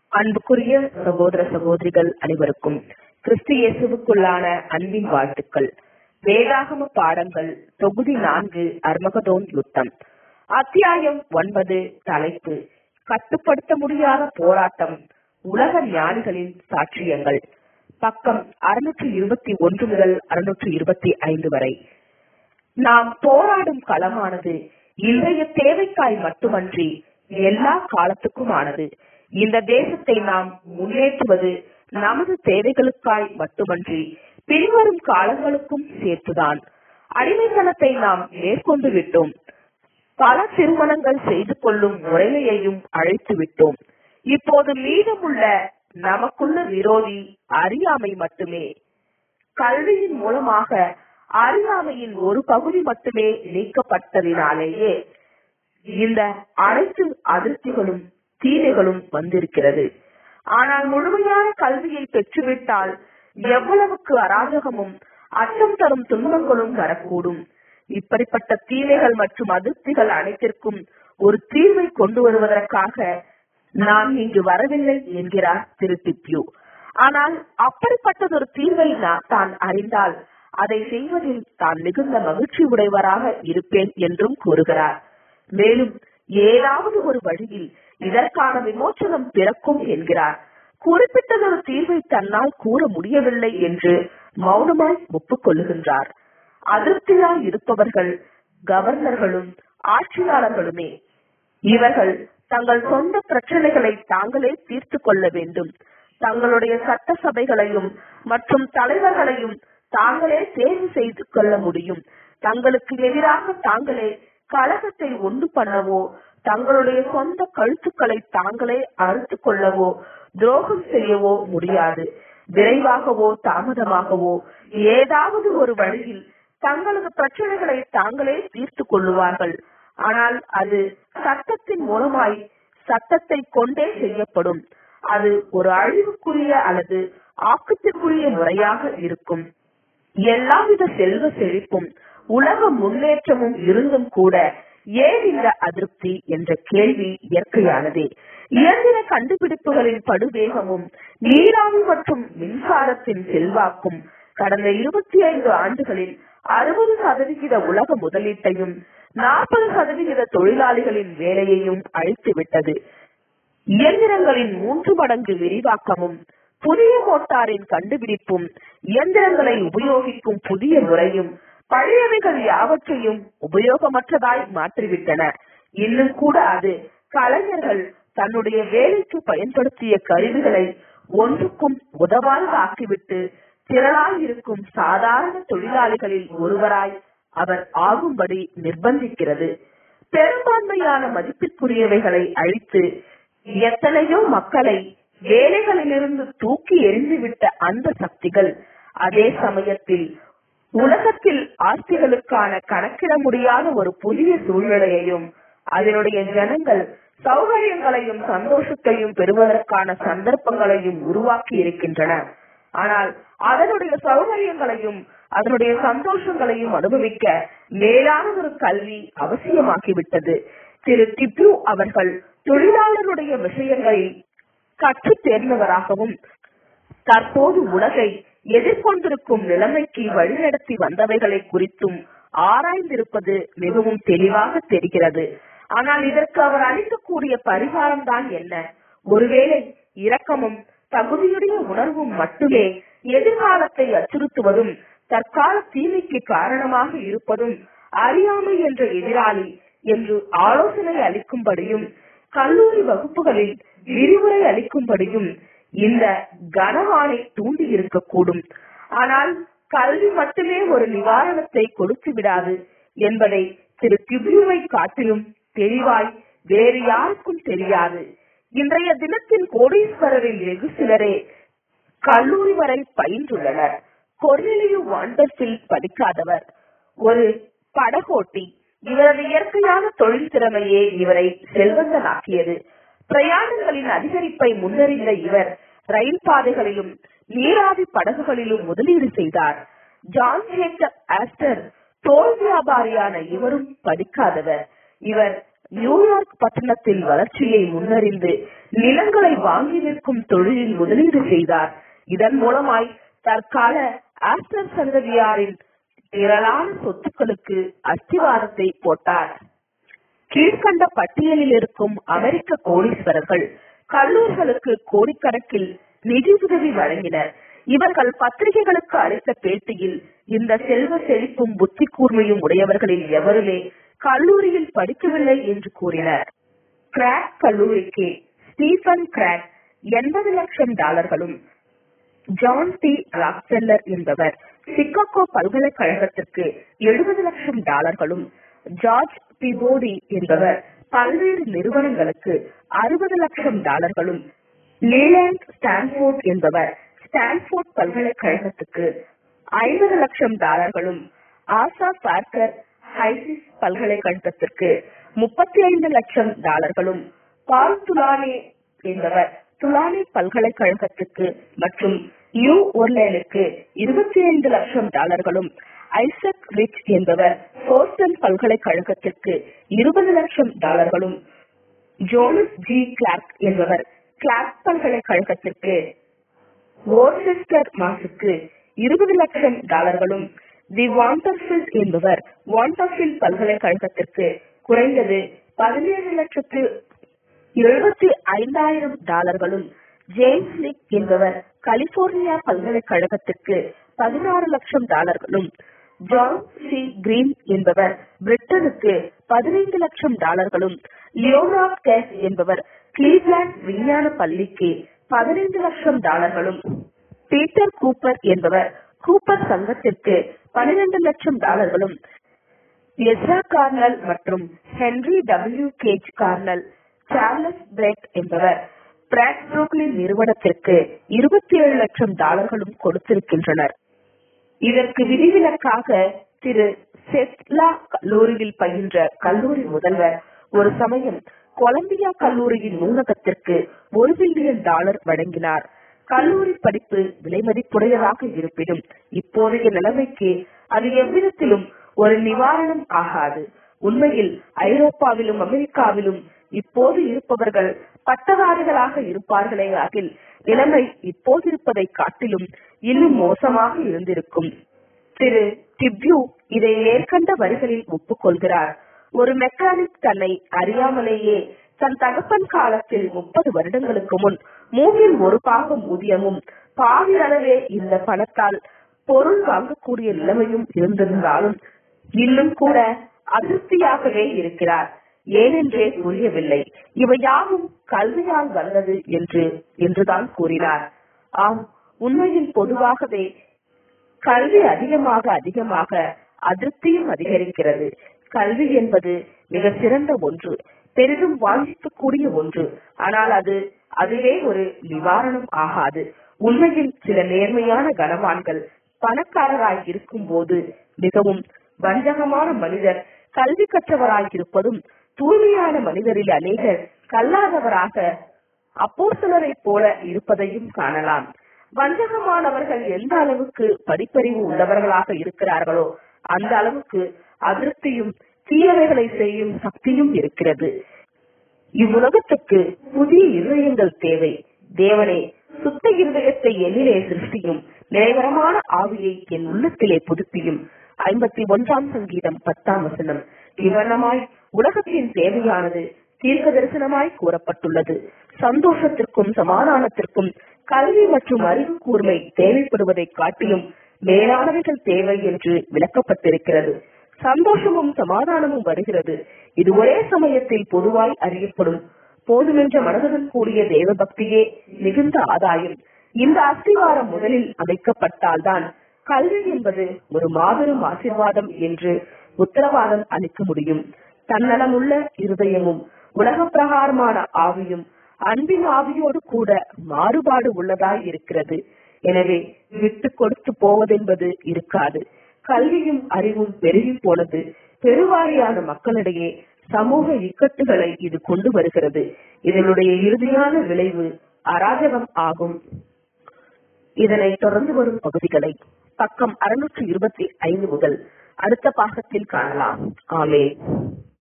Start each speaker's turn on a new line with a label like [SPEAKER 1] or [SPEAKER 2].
[SPEAKER 1] அன்புக்குரிய சகோதர சகோதரிகள் அனைவருக்கும் கிறிஸ்து இயேசுவுக்குள்ளான அன்பின் வாழ்த்துக்கள். வேதாகம பாடங்கள் தொகுதி 4 அர்மகதோன் யுத்தம். அத்தியாயம் 9. தலைப்பு கட்டுப்படுத்த முடியாத போராட்டம், உலக ஞானிகளின் சாட்சியங்கள். பக்கம் 621 முதல் 625 வரை. நாம் போராடும் களமானது இன்றைய தேவைக்காய் மட்டுமன்றி எல்லா காலத்துக்குமானது. இந்த தேசத்தை நாம் முன்னேற்றுவது நமது தேவைகளுக்காய் மட்டுமன்றி பின்வரும் காலங்களுக்கும் சேர்த்துதான். அடிமைத்தனத்தை நாம் மேற்கொண்டு விட்டோம். பல திருமணங்கள் செய்து கொள்ளும் முறைமையையும் அழைத்து விட்டோம். இப்போது மீதமுள்ள நமக்குள்ள விரோதி அறியாமை மட்டுமே. கல்வியின் மூலமாக அறியாமையின் ஒரு பகுதி மட்டுமே நீக்கப்பட்டதினாலேயே இந்த அனைத்து அதிருப்திகளும் தீமைகளும் வந்திருக்கிறது. ஆனால் முழுமையான கல்வியை பெற்றுவிட்டால் எவ்வளவுக்கு அராஜகமும் அச்சம் தரும் துன்பங்களும் வரக்கூடும். இப்படிப்பட்ட தீமைகள் மற்றும் அதிருப்திகள் அனைத்திற்கும் ஒரு தீர்வை கொண்டு வருவதற்காக நான் இங்கு வரவில்லை என்கிறார் திரு டிப்யூ. ஆனால் அப்படிப்பட்டதொரு தீர்வை தான் அறிந்தால் அதை செய்வதில் தான் மிகுந்த மகிழ்ச்சி உடையவராக இருப்பேன் என்றும் கூறுகிறார். மேலும் ஏதாவது ஒரு வழியில் இதற்கான விமோசனம் பிறக்கும் என்கிறார். குறிப்பிட்டதொரு தீர்வை தன்னால் கூற முடியவில்லை என்று மௌனமாய் ஒப்புக்கொள்ளுகின்றார். அதிருப்தியாய் இருப்பவர்கள் கவர்னர்களும் ஆட்சியாளர்களுமே. இவர்கள் தங்கள் சொந்த பிரச்சனைகளை தாங்களே தீர்த்து கொள்ள வேண்டும். தங்களுடைய சட்ட சபைகளையும் மற்றும் தலைவர்களையும் தாங்களே தேர்வு செய்து கொள்ள முடியும். தங்களுக்கு எதிராக தாங்களே கலகத்தை உண்டு பண்ணவோ, தங்களுடைய சொந்த கழுத்துக்களை தாங்களே அறுத்து கொள்ளவோ, துரோகம் செய்யவோ முடியாது. விரைவாகவோ தாமதமாகவோ ஏதாவது ஒரு வழியில் தங்களது பிரச்சனைகளை தாங்களே தீர்த்து கொள்ளுவார்கள். ஆனால் அது சட்டத்தின் மூலமாய் சட்டத்தை கொண்டே செய்யப்படும். அது ஒரு அழிவுக்குரிய அல்லது ஆக்கத்திற்குரிய முறையாக இருக்கும். எல்லாவித செல்வ செழிப்பும் உலக முன்னேற்றமும் இருந்தும் கூட ஏன் இந்த அதிருப்தி என்ற கேள்வி இயற்கையானதே. இயந்திர கண்டுபிடிப்புகளின் படுவேகமும் நீராவி மற்றும் மின்சாரத்தின் செல்வாக்கும் கடந்த 25 ஆண்டுகளில் 60% உலக முதலீட்டையும் 40% தொழிலாளிகளின் வேலையையும் அழித்துவிட்டது. இயந்திரங்களின் 3 மடங்கு விரிவாக்கமும் புதிய மோட்டாரின் கண்டுபிடிப்பும் இயந்திரங்களை உபயோகிக்கும் புதிய முறையும் பழையவைகள் யாவற்றையும் உபயோகமற்றதாய் மாற்றிவிட்டன. இன்னும் கூட அது கலைஞர்கள் தன்னுடைய வேலைக்கு பயன்படுத்திய கருவிகளை ஒன்றுக்கும் உதவாததாக்கிவிட்டு திரளாய் இருக்கும் சாதாரண தொழிலாளிகளில் ஒருவராய் அவர் ஆகும்படி நிர்பந்திக்கிறது. பெரும்பான்மையான மதிப்பிற்குரியவைகளை அழித்து எத்தனையோ மக்களை வேலைகளிலிருந்து தூக்கி எறிந்துவிட்ட அந்த சக்திகள் அதே சமயத்தில் உலகத்தில் ஆஸ்திகளுக்கான கணக்கிட முடியாத ஒரு புதிய சூழ்நிலையையும் அதனுடைய ஜனங்கள் சௌகரியங்களையும் சந்தோஷத்தையும் பெறுவதற்கான சந்தர்ப்பங்களையும் உருவாக்கி இருக்கின்றன. ஆனால் அதனுடைய சௌகரியங்களையும் அதனுடைய சந்தோஷங்களையும் அனுபவிக்க மேலான ஒரு கல்வி அவசியமாகிவிட்டது. திரு டிப்யூ அவர்கள் தொழிலாளருடைய விஷயங்களில் கற்று தேர்ந்தவராகவும் தற்போது உலகை எதிர்கொண்டிருக்கும் நிலைமைக்கு வழிநடத்தி வந்தவைகளை குறித்தும் ஆராய்ந்திருப்பது மிகவும் தெளிவாக தெரிகிறது. ஆனால் இதற்கு அவர் அளிக்கக்கூடிய பரிகாரம் தான் என்ன? ஒருவேளை இரக்கமும் தகுதியுடைய உணர்வும் மட்டுமே எதிர்காலத்தை அச்சுறுத்துவதும் தற்கால தீமைக்கு காரணமாக இருப்பதும் அறியாமை என்ற எதிராளி என்று ஆலோசனை அளிக்கும்படியும் கல்லூரி வகுப்புகளில் விரிவுரை அளிக்கும்படியும் இந்த கனவானை தூண்டி இருக்கக்கூடும். ஆனால் கல்வி மட்டுமே ஒரு நிவாரணத்தை கொடுத்து விடாது என்பதை திரு டிப்யூவை காட்டிலும் தெளிவாய் வேறு யாருக்கும் தெரியாது. இன்றைய தினத்தின் கோடீஸ்வரரில் வெகு சிலரே கல்லூரி வரை பயின்றுள்ளனர். கொர்னெலியு வாண்டர்ஃபீல்ட் படிக்காதவர், ஒரு படகோட்டி. இவரது இயற்கையான தொழில் திறமையே இவரை செல்வந்தனாக்கியது. பிரயாணங்களின் அதிகரிப்பை முன்னறிந்த இவர் ரயில் பாதைகளிலும் நீராவி படகுகளிலும் முதலீடு செய்தார். ஜான் ஜேக்கப் ஆஸ்டர் தோல் வியாபாரியான இவரும் படிக்காதவர். இவர் நியூயார்க் பட்டணத்தில் வளர்ச்சியை முன்னறிந்து நிலங்களை வாங்கி விற்கும் தொழிலில் முதலீடு செய்தார். இதன் மூலமாய் தற்கால ஆஸ்டர் சந்ததியாரின் திரளான சொத்துக்களுக்கு அஸ்திவாரத்தை போட்டார். கீழ்கண்ட பட்டியலில் இருக்கும் அமெரிக்க கோடீஸ்வரர்கள் கல்லூரிகளுக்கு கோடிக்கணக்கில் நிதியுதவி வழங்கினர். இவர்கள் பத்திரிகைகளுக்கு அளித்த பேட்டியில் இந்த செல்வ செழிப்பும் புத்தி கூர்மையும் உடையவர்களில் எவருமே கல்லூரியில் படிக்கவில்லை என்று கூறினர். கிராக் கல்லூரிக்கு ஸ்டீபன் கிராக் $80 லட்சம், ஜான் டி ராக்ஃபெல்லர் என்பவர் சிகாகோ பல்கலைக்கழகத்திற்கு $70 லட்சம், ஜார்ஜ் பிபோடி என்பவர் பல்வேறு நிறுவனங்களுக்கு $60 லட்சம், லீலாண்ட் ஸ்டான்போர்ட் என்பவர் ஸ்டான்போர்ட் பல்கலைக்கழகத்துக்கு $50 லட்சம், ஆசா பார்க்கர் ஹைசிஸ் பல்கலைக்கழகத்திற்கு $35 லட்சம், பால் துலானே என்பவர் துலானே பல்கலைக்கழகத்துக்கு மற்றும் நியூ ஒர்லேனுக்கு $25 லட்சம், ஐசக் ரிச் என்பவர் போஸ்டன் பல்கலைக்கழகத்திற்கு $20 லட்சம், ஜோனஸ் ஜி கிளார்க் என்பவர் கிளார்க் பல்கலைக்கழகத்திற்கு ஓர்செஸ்டர் மாசுக்கு $20 லட்சம், தி வாண்டர்ஃபீல்ட் என்பவர் வாண்டர்ஃபீல்ட் பல்கலைக்கழகத்திற்கு குறைந்தது $17,75,000, ஜேம்ஸ் லிக் என்பவர் கலிபோர்னியா பல்கலைக்கழகத்திற்கு $16 லட்சம், ஜான் சி கிரீன் என்பவர் பிரிட்டனுக்கு $15 லட்சம், லியோனார்ட் கேஸ் என்பவர் கிளீவ்லாண்ட் விஞ்ஞான பள்ளிக்கு $15 லட்சம், பீட்டர் கூப்பர் என்பவர் கூப்பர் சங்கத்திற்கு $12 லட்சம், எஸ்ரா கார்னல் மற்றும் Henry W Sage Cornell, Charles Pratt என்பவர் பிராட் புரூக்லின் நிறுவனத்திற்கு $27 லட்சம் கொடுத்திருக்கின்றனர். இதற்கு விதிவிலக்காக திரு செஸ்லா கல்லூரியில் பயின்ற கல்லூரி முதல்வர் ஒரு சமயம் கொலம்பியா கல்லூரியின் நூலகத்திற்கு $1 பில்லியன் வழங்கினார். கல்லூரி படிப்பு விலைமதிப்புடையதாக இருப்பினும் இப்போதைய நிலைமைக்கு அது எவ்விதத்திலும் ஒரு நிவாரணம் ஆகாது. உண்மையில் ஐரோப்பாவிலும் அமெரிக்காவிலும் இப்போது இருப்பவர்கள் பட்டதாரிகளாக இருப்பார்களே ஆகில் நிலைமை இப்போது இருப்பதை காட்டிலும் இன்னும் மோசமாக இருந்திருக்கும். திரு டிப்யூ இதை மேற்கண்ட வரிகளில் ஒப்புக்கொள்கிறார். ஒரு மெக்கானிக் தன்னை அறியாமலேயே தன் தகப்பன் காலத்தில் 30 வருடங்களுக்கு முன் 1/3 பாகம் ஊதியமும் பாதி அளவே இந்த பணத்தால் பொருள் வாங்கக்கூடிய நிலைமையும் இருந்திருந்தாலும் இன்னும் கூட அதிருப்தியாகவே இருக்கிறார். ஏனென்றே புரியவில்லை. இவை யாவும் கல்வியால் வந்தது என்றுதான் கூறினார். ஆம், உண்மையில் பொதுவாகவே கல்வி அதிகமாக அதிருப்தியும் அதிகரிக்கிறது. கல்வி என்பது மிக சிறந்த ஒன்று, பெரிதும் வாஞ்சிக்கக்கூடிய ஒன்று. ஆனால் அதுவே ஒரு நிவாரணம் ஆகாது. உண்மையில் சில நேர்மையான கனவான்கள் பணக்காரராய் இருக்கும் போது மிகவும் வஞ்சகமான மனிதர் கல்வி கற்றவராயிருப்பதும், தூய்மையான மனிதரில் அநேகர் கல்லாதவராக அப்போஸ்தலரை போல இருப்பதையும் காணலாம். வஞ்சகமானவர்கள் எந்த அளவுக்கு படிப்பறிவு உள்ளவர்களாக இருக்கிறார்களோ அந்த அளவுக்கு அதிருப்தியும் தீயவைகளை செய்யும் சக்தியும் இருக்கிறது. இவ்வுலகத்துக்கு புதிய இருதயங்கள் தேவை. தேவனே, சுத்த இருதயத்தை என்னிலே சிருஷ்டியும், நிலைவரமான ஆவியை என் உள்ளத்திலே புதுப்பியும். 51ஆம் சங்கீதம் 10ஆம் வசனம். இவ்வண்ணமாய் உலகத்தின் தேவையானது தீர்க்க தரிசனமாய் கூறப்பட்டுள்ளது. சந்தோஷத்திற்கும் சமாதானத்திற்கும் கல்வி மற்றும் அறிவு கூர்மை தேவைப்படுவதை காட்டிலும் மேலானவைகள் தேவை என்று விளக்கப்பட்டிருக்கிறது. சந்தோஷமும் சமாதானமும் வருகிறது. இது ஒரே சமயத்தில் பொதுவாய் அறியப்படும். போதுமென்ற மனதுடன் கூடிய தேவ பக்தியே மிகுந்த ஆதாயம். இந்த அஸ்திவாரம் முதலில் அமைக்கப்பட்டால்தான் கல்வி என்பது ஒரு மாபெரும் ஆசீர்வாதம் என்று உத்தரவாதம் அளிக்க முடியும். தன்னலமுள்ள இருதயமும் உலக பிரகாரமான ஆவியும் அன்பின் ஆவியோடு கூட மாறுபாடு உள்ளதாய் இருக்கிறது. எனவே விட்டு கொடுத்து போவதென்பது இருக்காது. கல்வியும் அறிவும் பெருகி போனது. பெருவாரியான மக்களிடையே சமூக இக்கட்டுகளை இது கொண்டு வருகிறது. இதனுடைய இறுதியான விளைவு அராஜகம் ஆகும். இதனை தொடர்ந்து வரும் பகுதிகளை பக்கம் 625 முதல் அடுத்த பாகத்தில் காணலாம். ஆமென்.